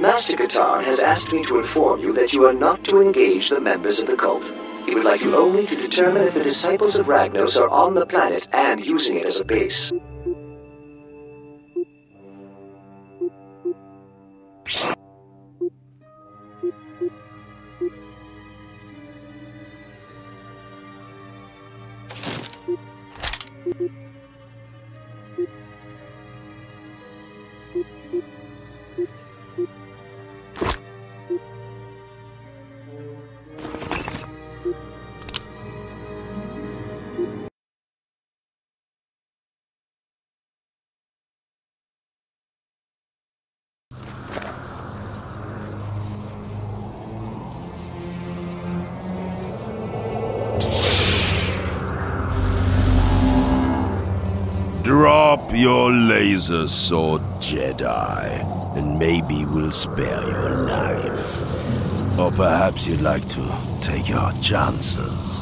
Master Katar has asked me to inform you that you are not to engage the members of the cult. He would like you only to determine if the disciples of Ragnos are on the planet and using it as a base. Drop your laser sword, Jedi, and maybe we'll spare your life. Or perhaps you'd like to take your chances.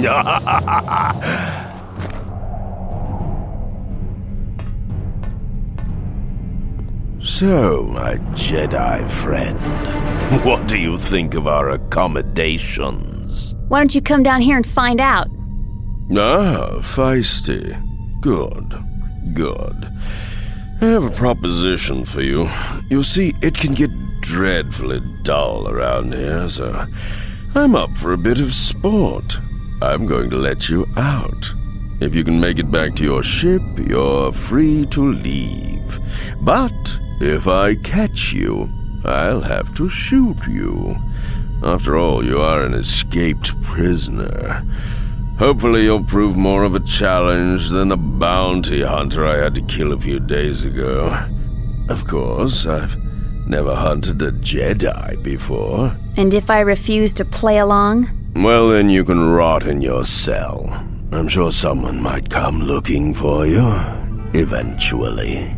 So, my Jedi friend, what do you think of our accommodations? Why don't you come down here and find out? Ah, feisty. Good. Good. I have a proposition for you. You see, it can get dreadfully dull around here, so I'm up for a bit of sport. I'm going to let you out. If you can make it back to your ship, you're free to leave. But if I catch you, I'll have to shoot you. After all, you are an escaped prisoner. Hopefully you'll prove more of a challenge than the bounty hunter I had to kill a few days ago. Of course, I've never hunted a Jedi before. And if I refuse to play along? Well, then you can rot in your cell. I'm sure someone might come looking for you, eventually.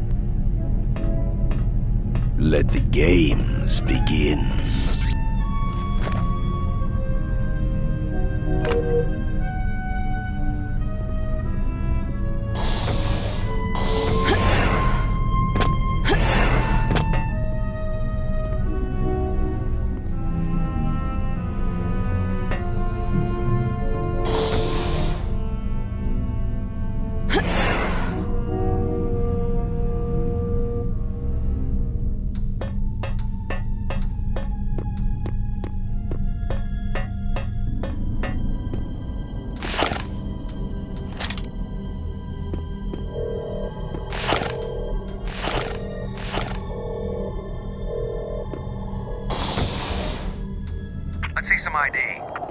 Let the games begin. Let's see some ID.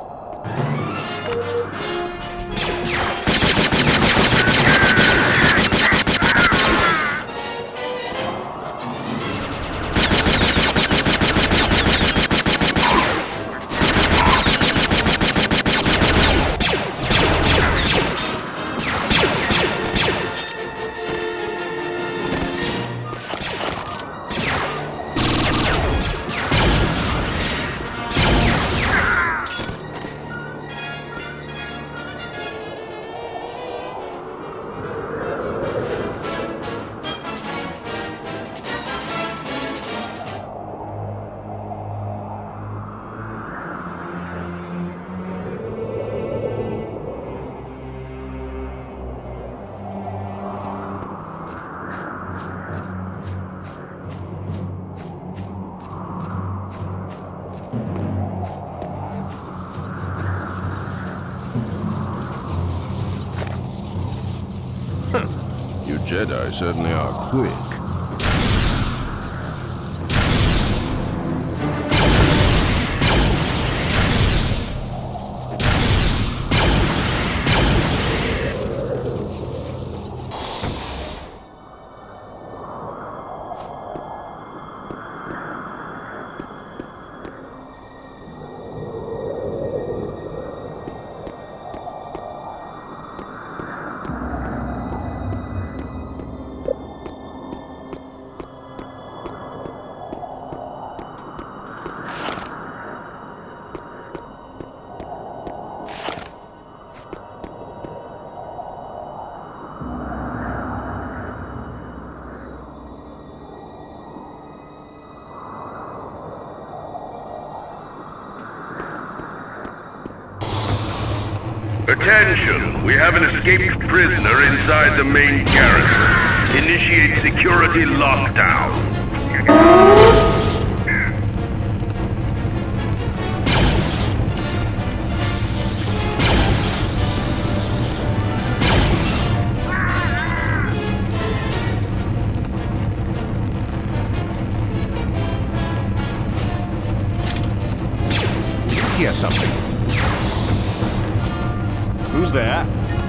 You Jedi certainly are quick. Attention! We have an escaped prisoner inside the main garrison. Initiate security lockdown. Hear something. Who's there?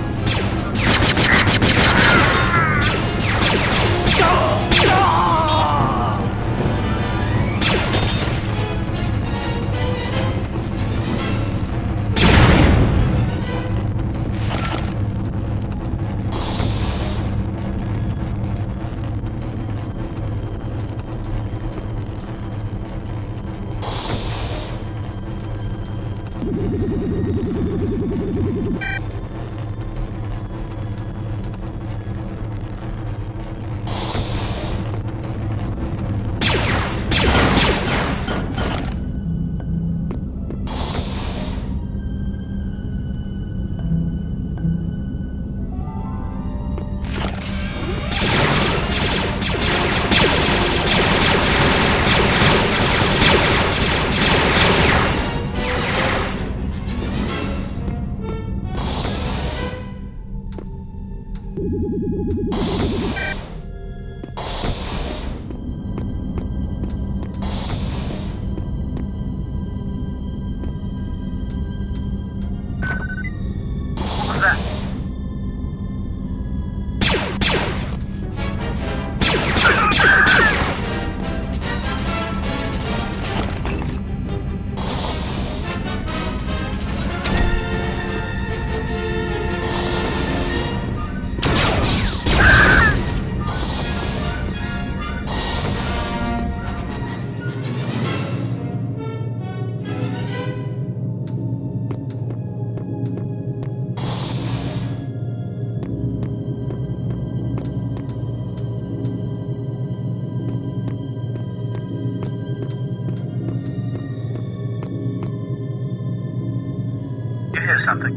You hear something?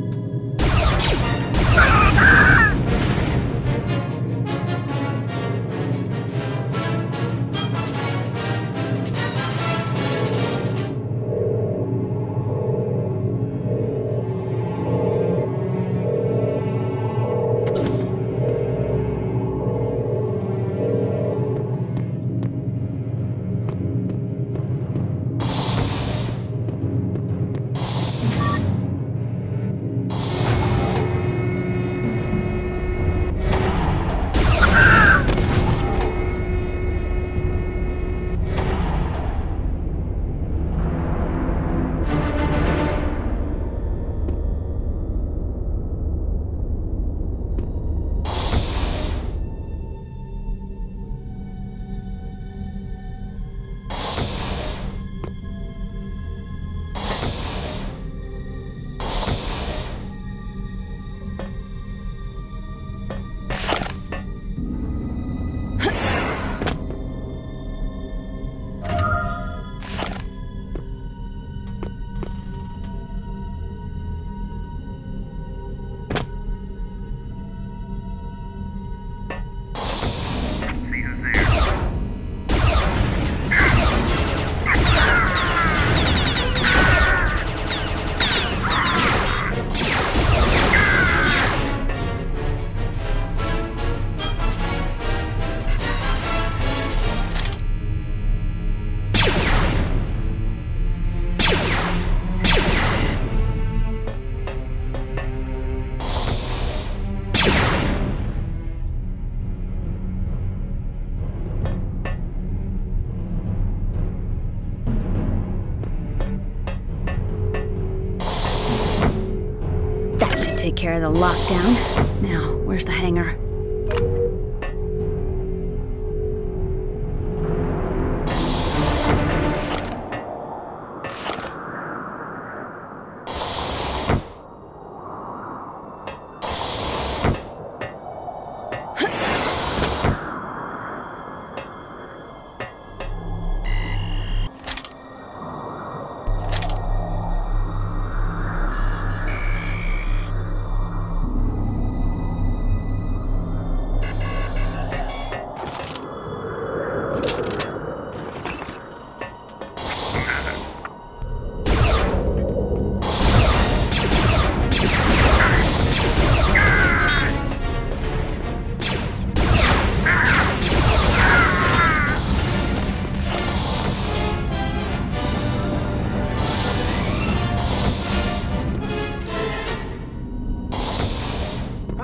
That should take care of the lockdown. Now, where's the hangar?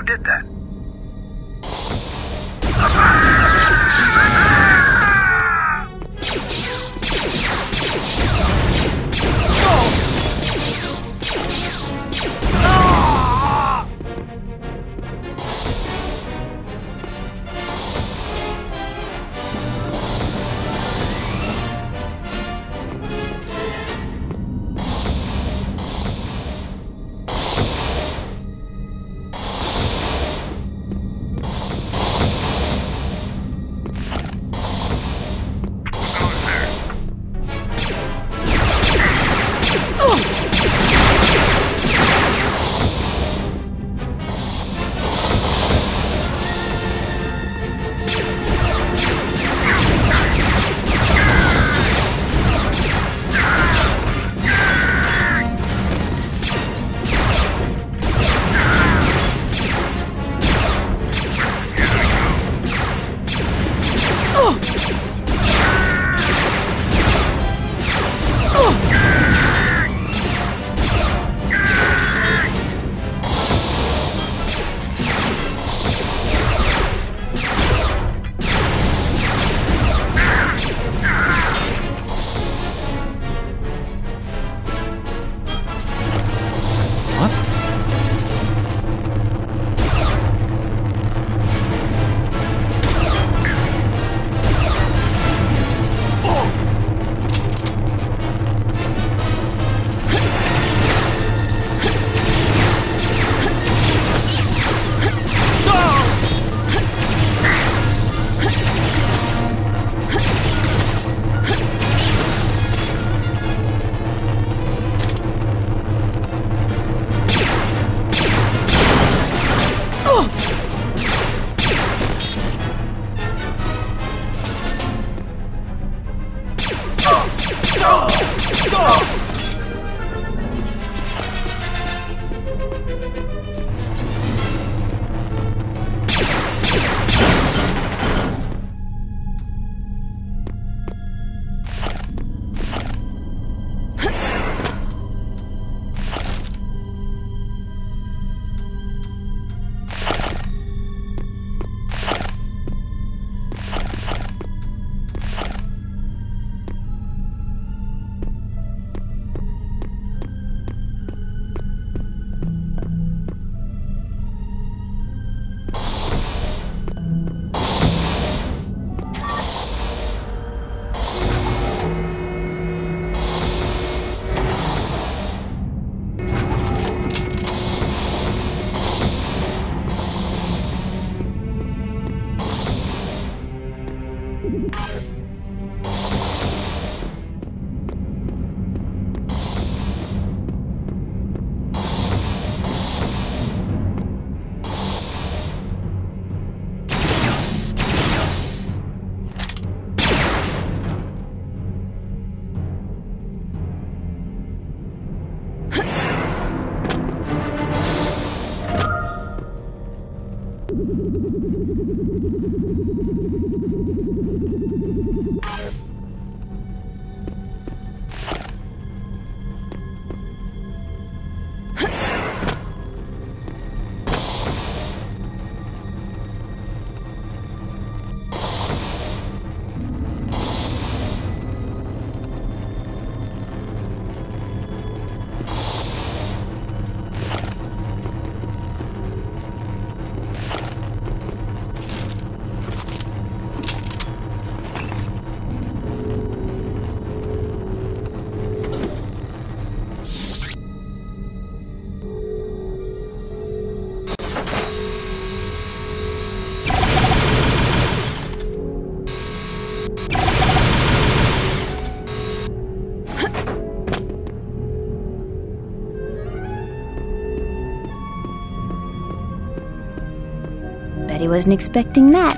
did that? Bet he wasn't expecting that.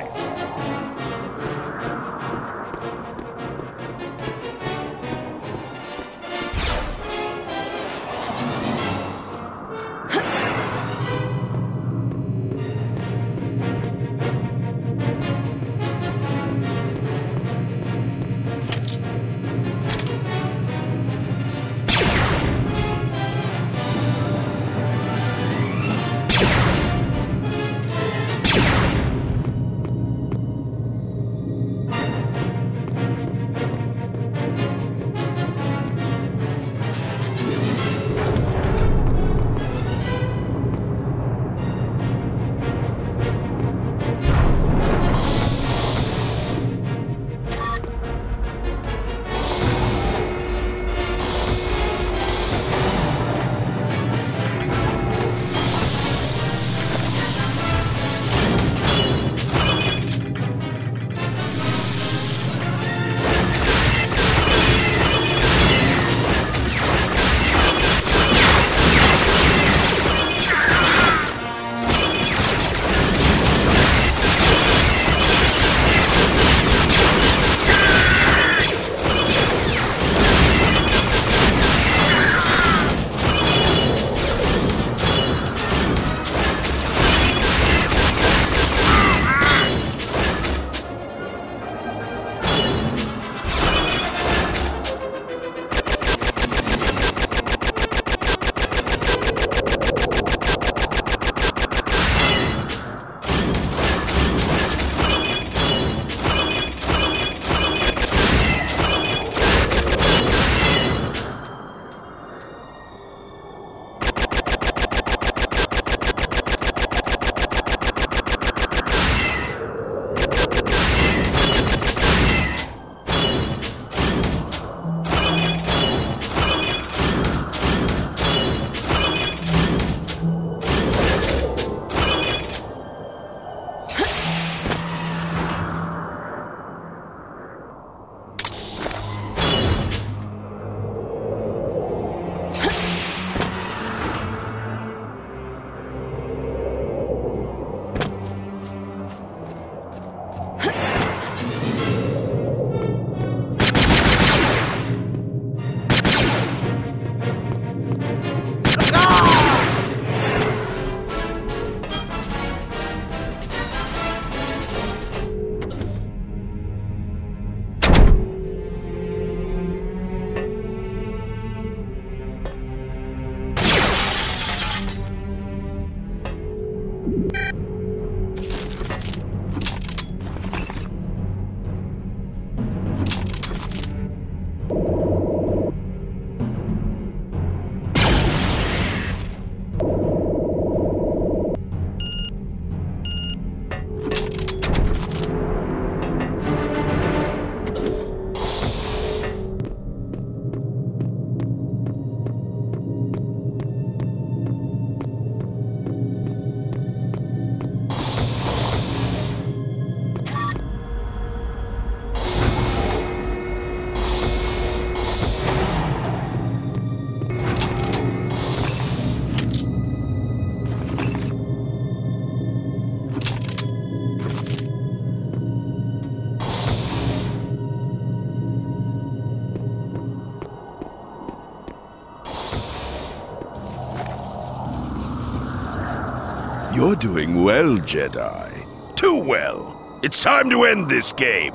You're doing well, Jedi. Too well. It's time to end this game.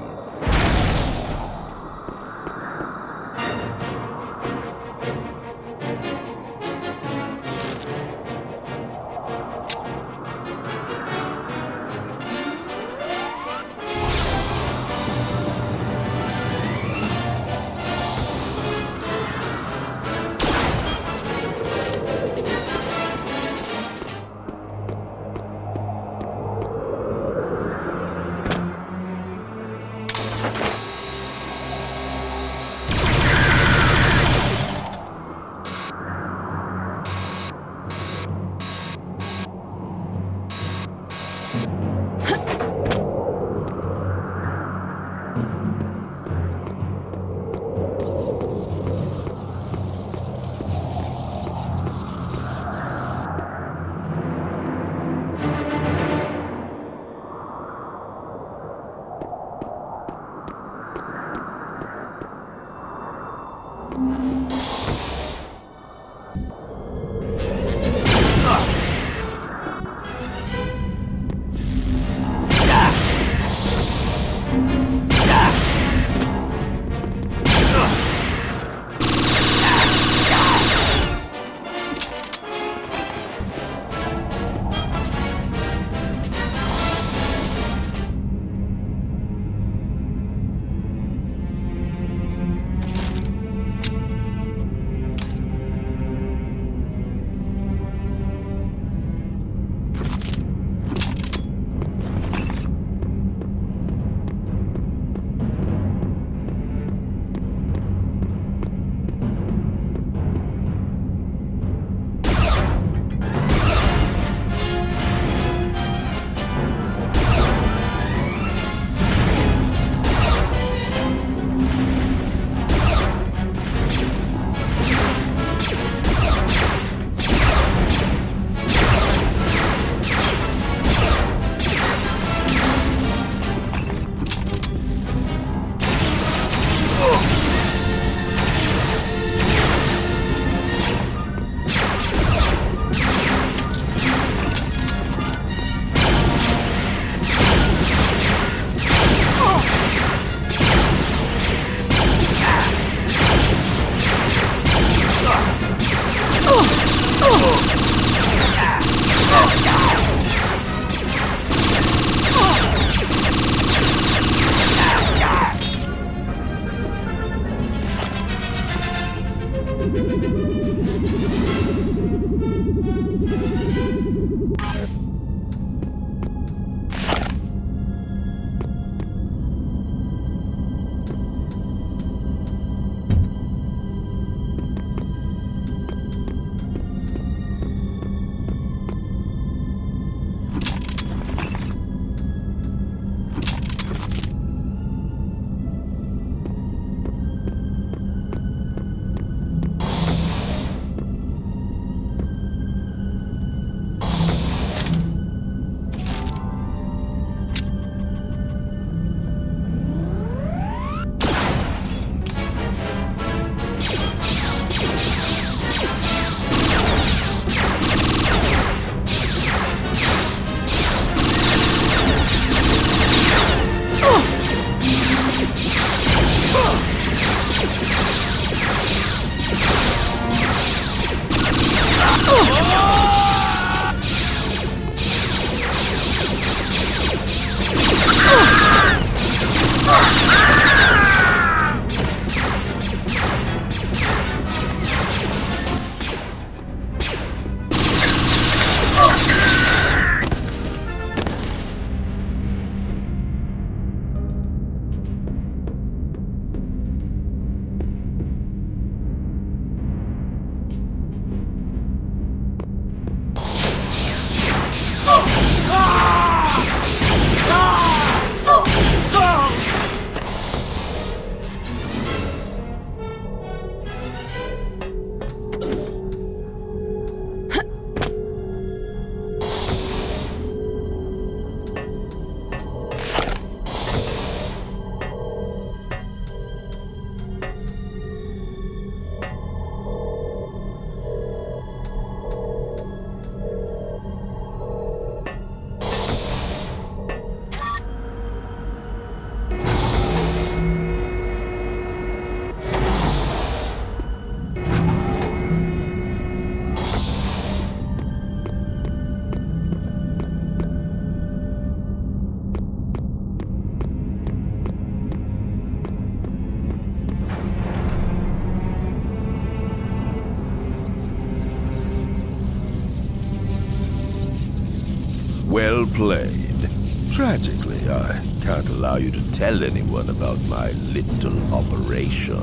Well played. Tragically, I can't allow you to tell anyone about my little operation.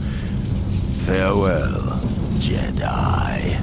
Farewell, Jedi.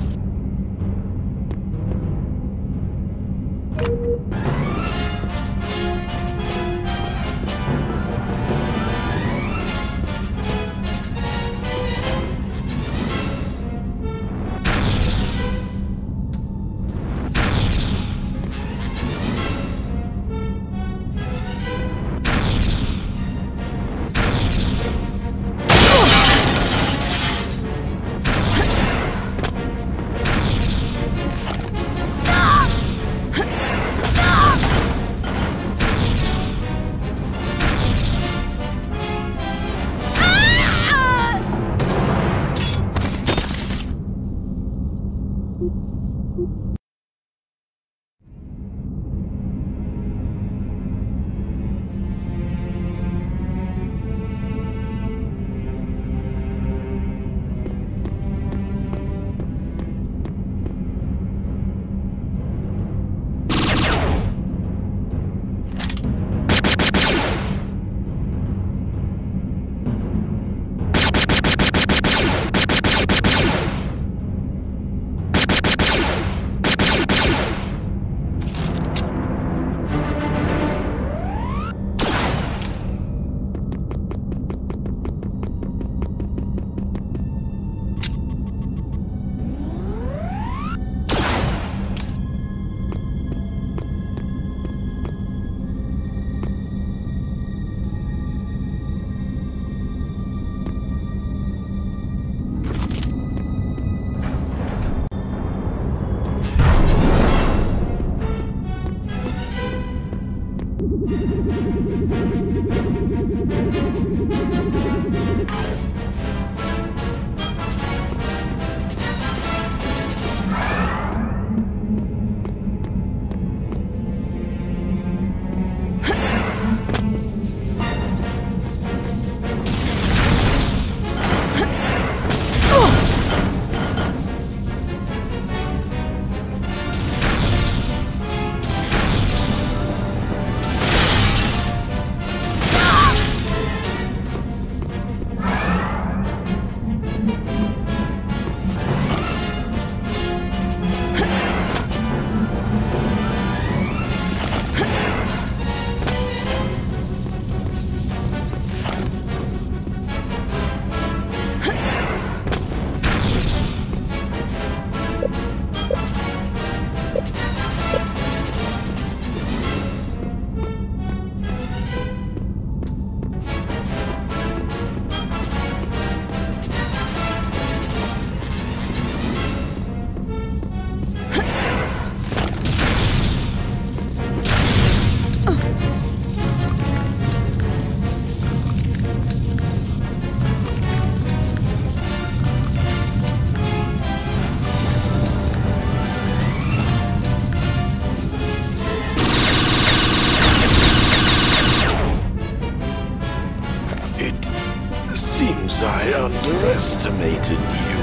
Seems I underestimated you,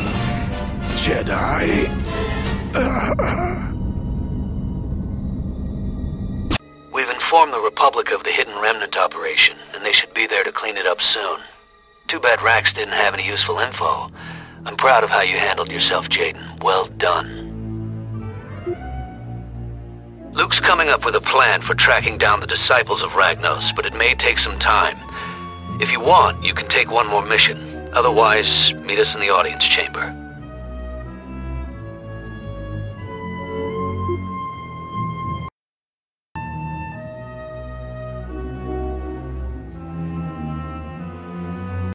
Jedi. We've informed the Republic of the Hidden Remnant operation, and they should be there to clean it up soon. Too bad Rax didn't have any useful info. I'm proud of how you handled yourself, Jaden. Well done. Luke's coming up with a plan for tracking down the disciples of Ragnos, but it may take some time. If you want, you can take one more mission. Otherwise, meet us in the audience chamber.